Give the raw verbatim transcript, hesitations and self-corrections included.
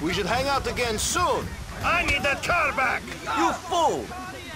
We should hang out again soon. I need that car back! You fool!